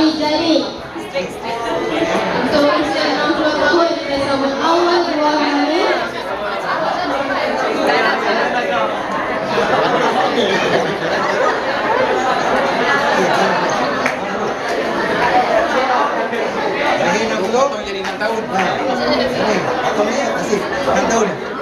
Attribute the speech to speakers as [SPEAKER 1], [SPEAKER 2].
[SPEAKER 1] jadi. Untuk usia 60 tahun kita sambut awal dua hari.
[SPEAKER 2] Jadi 60 jadi 6 tahun. Ini, aku ni masih 6 tahun.